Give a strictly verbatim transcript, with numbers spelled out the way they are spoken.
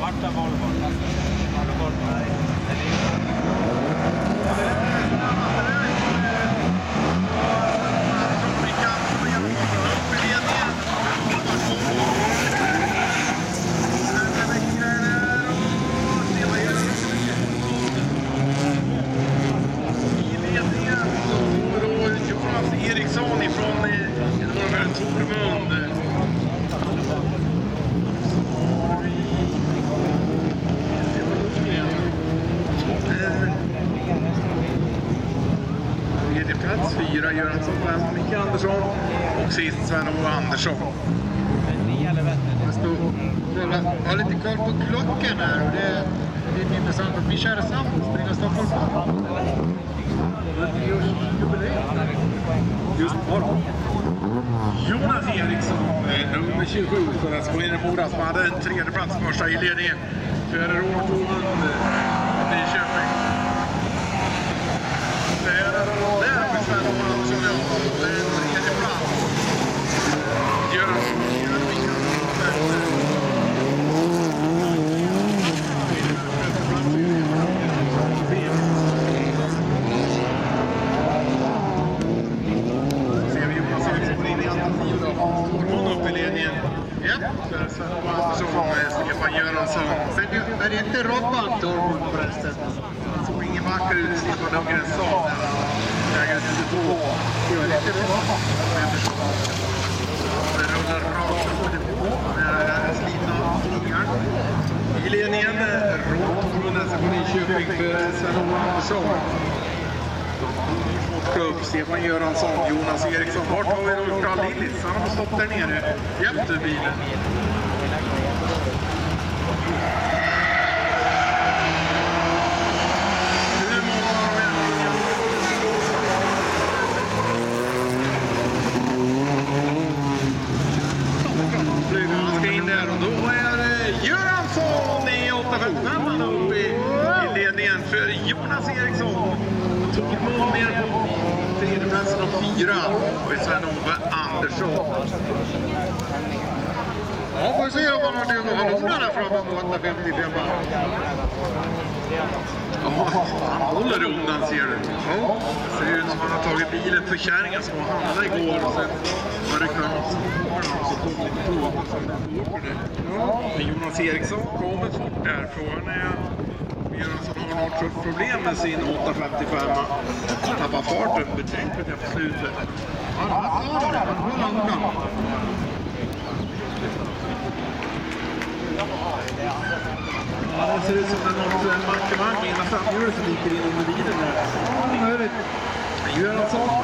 Svarta Volvo. Eriksson ifrån Norrvärld Tormund. Tredje plats, fyra Göransson, fem Micke Andersson och sist Sven-Ove Andersson. Jag har lite koll på klockan här och det är lite intressant att vi kör tillsammans på dina Stockholms. Just på Jonas Eriksson, nummer tjugosju för S K Mora, som hade en tredje plats första i ledningen för Robert Tormund i Köping. Där har vi Sven-Ove Andersson, ja. Det är en tredje plats. Göransson, Stefan Göransson. Men är det inte Robban Tormund förresten? Han såg ingen vacker ut, Stefan Lundgren sa när han lägade tjugotvå. Det är inte Robban. Det rullar rakt med slitna slingar. I ledningen, Robert Tormund från Nyköping för Sven-Ove Andersson. Upp Stefan Göransson, Jonas Eriksson. Vart har vi då Carl Lillis? Han har stått där nere. Jättebilen. Han ska in där och då är det Göransson i åtta femtiofem upp i, i ledningen för Jonas Eriksson. Tog emot ner på tredjeplatsen och fyra och Sven-Ove Andersson. Ja, får vi se om man har det att hålla där framme på åtta femtiofem. Ja, han håller undan ser du. Ja, det ser ut som han har tagit bilen för kärringen som han handlade igår och sen var det knappt så tog lite prov och sen åker det. Ja, men Jonas Eriksson kommer fort där. Frågan är Göransson har något sorts problem med sin åtta femtiofem. Han tappar farten betänkligt efter slutet. Ja, han har det. Han håller undan. Ja, det ser ut som det är något mankemang med ena framhjulet som ligger in under bilen där. Göransson